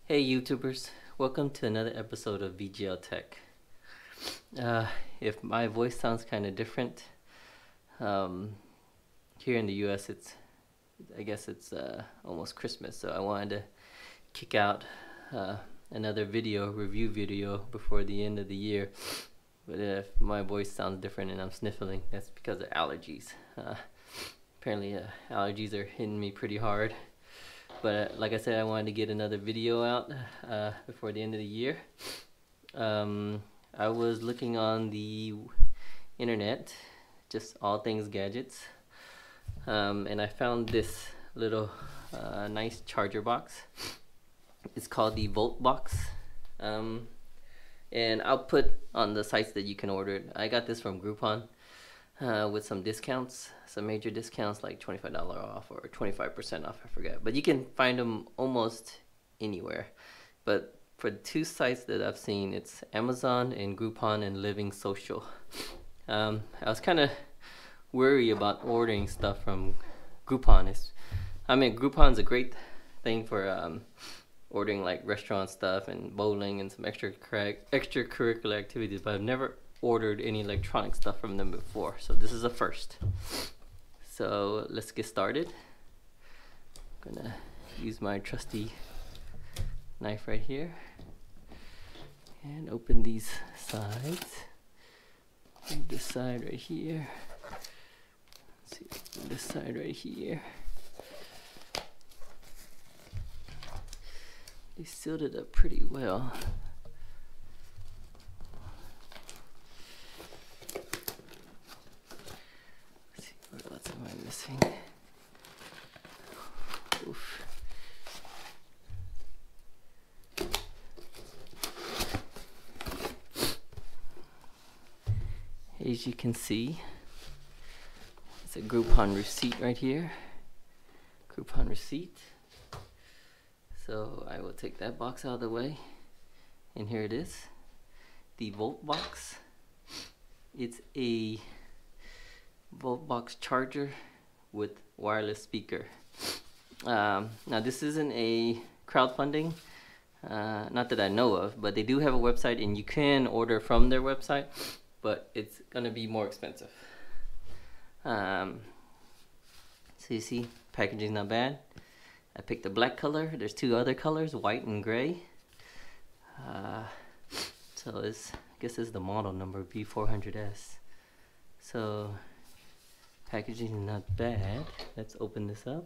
Hey YouTubers, welcome to another episode of VGL Tech. If my voice sounds kind of different, here in the US I guess it's almost Christmas, so I wanted to kick out another review video before the end of the year. But if my voice sounds different and I'm sniffling, that's because of allergies. Apparently allergies are hitting me pretty hard. But like I said, I wanted to get another video out before the end of the year. I was looking on the internet, just all things gadgets, and I found this little nice charger box. It's called the Voltbox, and I'll put on the sites that you can order it. I got this from Groupon with some discounts, some major discounts like $25 off or 25% off, I forget. But you can find them almost anywhere. But for the two sites that I've seen, it's Amazon and Groupon and Living Social. I was kind of worried about ordering stuff from Groupon. Groupon's a great thing for ordering like restaurant stuff and bowling and some extracurricular activities, but I've never ordered any electronic stuff from them before, so this is a first. So let's get started. I'm gonna use my trusty knife right here and open these sides. Move this side right here. Let's see, this side right here. They sealed it up pretty well. Let's see, what else am I missing? Oof. As you can see, it's a Groupon receipt right here. Groupon receipt. So I will take that box out of the way, and here it is, the Voltbox. It's a Voltbox charger with wireless speaker. Now this isn't a crowdfunding, not that I know of, but they do have a website and you can order from their website, but it's gonna be more expensive. So you see, packaging's not bad. I picked the black color. There's two other colors, white and gray. So I guess this is the model number V400S. So packaging is not bad. Let's open this up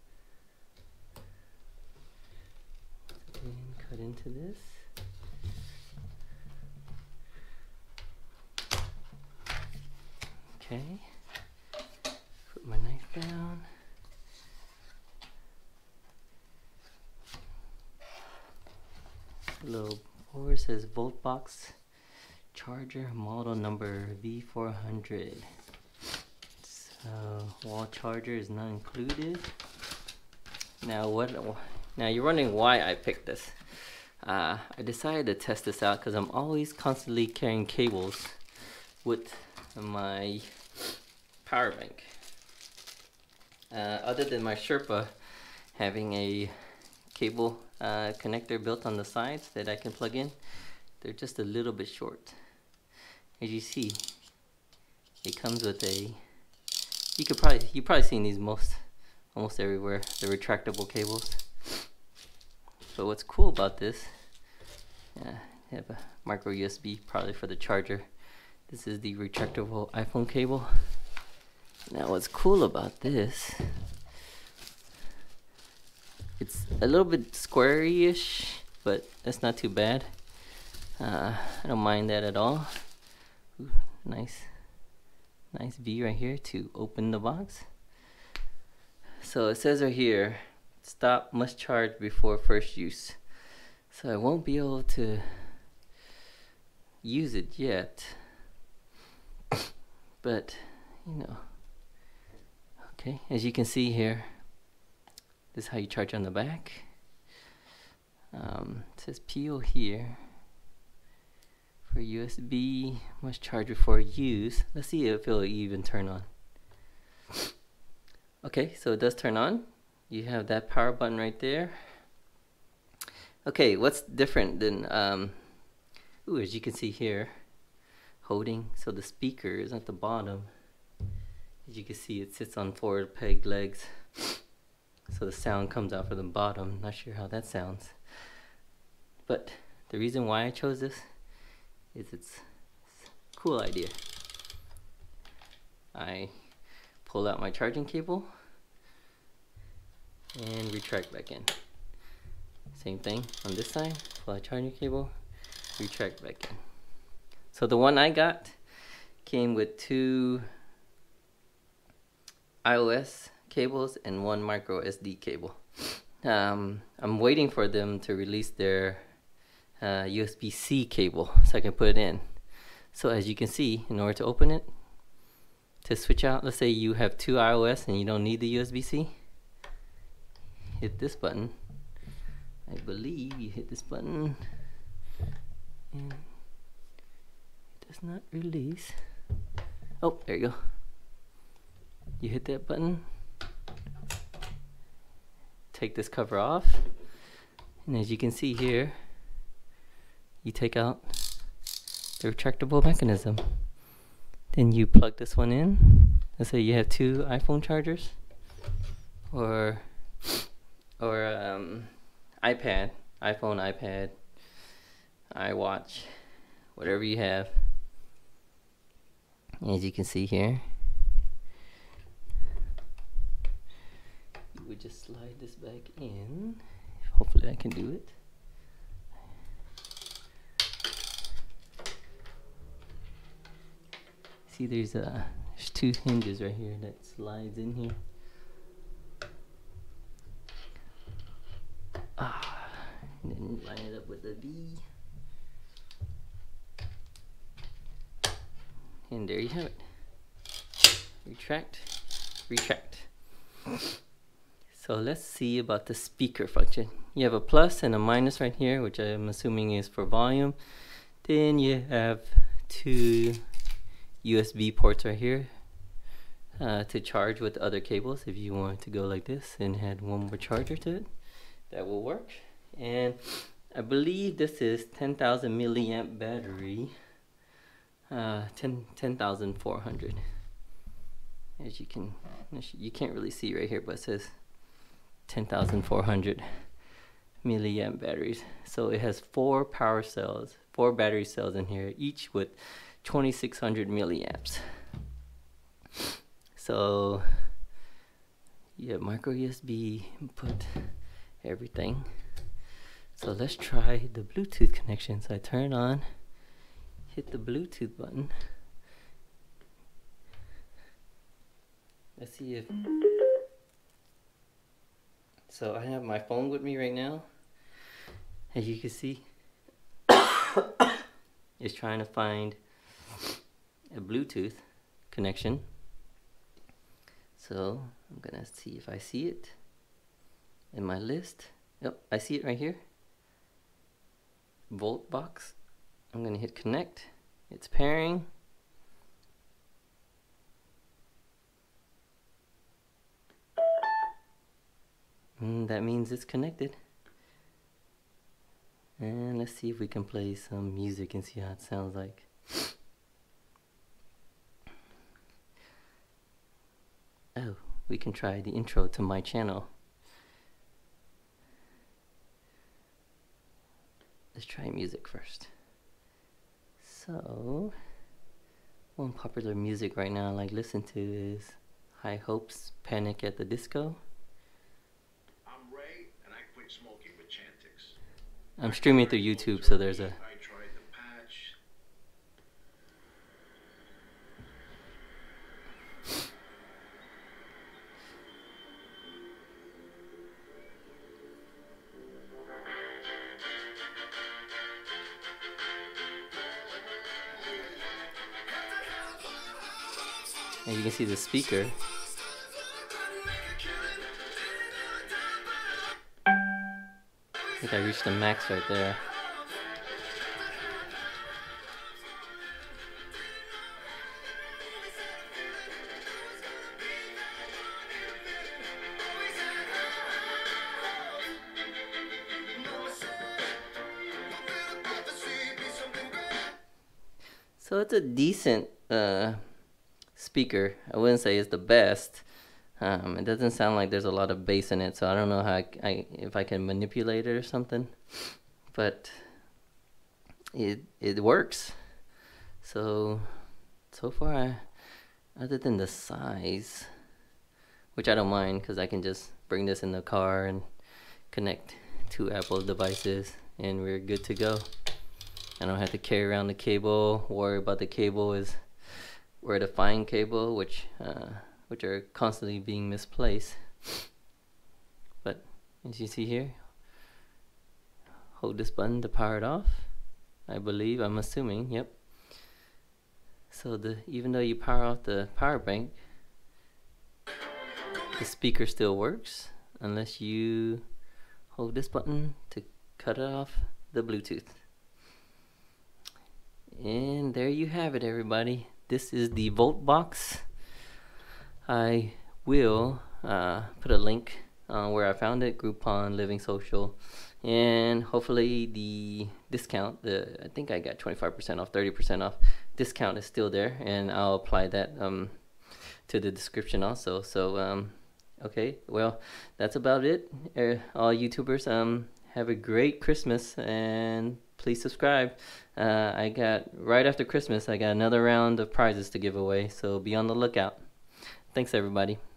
and cut into this. Okay, put my knife down. Little board says Voltbox charger model number V400. So wall charger is not included. Now you're wondering why I picked this. I decided to test this out because I'm always constantly carrying cables with my power bank. Other than my Sherpa having a cable connector built on the sides that I can plug in, they're just a little bit short. As you see, it comes with a, you've probably seen these almost everywhere, the retractable cables. But what's cool about this, I have a micro USB probably for the charger. This is the retractable iPhone cable. Now what's cool about this, it's a little bit squarey-ish, but that's not too bad. I don't mind that at all. Ooh, nice V right here to open the box. So it says right here, must charge before first use. So I won't be able to use it yet, but you know. Okay, as you can see here, this is how you charge on the back. It says PO here. For USB, must charge before use. Let's see if it'll even turn on. Okay, so it does turn on. You have that power button right there. Okay, what's different than ooh, as you can see here, holding, so the speaker is at the bottom. As you can see, it sits on 4 peg legs, so the sound comes out from the bottom. Not sure how that sounds, but the reason why I chose this is it's a cool idea. I pull out my charging cable and retract back in. Same thing on this side, pull out charging cable, retract back in. So the one I got came with 2 iOS cables and 1 micro SD cable. I'm waiting for them to release their USB-C cable so I can put it in. So as you can see, in order to open it, to switch out, let's say you have 2 iOS and you don't need the USB-C, hit this button. I believe you hit this button and it does not release. Oh, there you go. You hit that button, take this cover off, and as you can see here, you take out the retractable mechanism. Then you plug this one in. Let's say you have 2 iPhone chargers or iPad, iPhone, iPad, iWatch, whatever you have. As you can see here, you would just slide this back in. Hopefully I can do it. See, there's 2 hinges right here that slides in here. And then line it up with a V. And there you have it. Retract, retract. So let's see about the speaker function. You have a plus and a minus right here, which I'm assuming is for volume. Then you have 2 USB ports right here to charge with other cables. If you want to go like this and add 1 more charger to it, that will work. And I believe this is 10,000 milliamp battery, 10,400. As you can't really see right here, but it says 10,400 milliamp batteries. So it has 4 power cells, 4 battery cells in here, each with 2,600 milliamps. So you have micro USB input, everything. So let's try the Bluetooth connection. So I turn it on, hit the Bluetooth button. Let's see if, so I have my phone with me right now. As you can see, it's trying to find a Bluetooth connection. So I'm gonna see if I see it in my list. Yep, I see it right here. Voltbox. I'm gonna hit connect. It's pairing. That means it's connected. And let's see if we can play some music and see how it sounds like. Oh, we can try the intro to my channel. Let's try music first. So, one popular music right now I like listen to is High Hopes, Panic at the Disco. I'm Ray, and I quit smoking with Chantix. I'm streaming through YouTube, so there's a... I tried the patch. And you can see the speaker. I think I reached the max right there. So it's a decent speaker. I wouldn't say it's the best. It doesn't sound like there's a lot of bass in it, so I don't know how if I can manipulate it or something. But it works. So far, other than the size, which I don't mind because I can just bring this in the car and connect two Apple devices and we're good to go. I don't have to carry around the cable, worry about the cable is where to find cable, which are constantly being misplaced. But as you see here, hold this button to power it off. I'm assuming, yep. So even though you power off the power bank, the speaker still works unless you hold this button to cut off the Bluetooth. And there you have it, everybody. This is the Voltbox. I will put a link where I found it, Groupon, Living Social, and hopefully the discount, I think I got 25% off, 30% off discount is still there, and I'll apply that to the description also. So okay, well, that's about it. All YouTubers, have a great Christmas, and please subscribe. Right after Christmas, I got another round of prizes to give away, so be on the lookout. Thanks, everybody.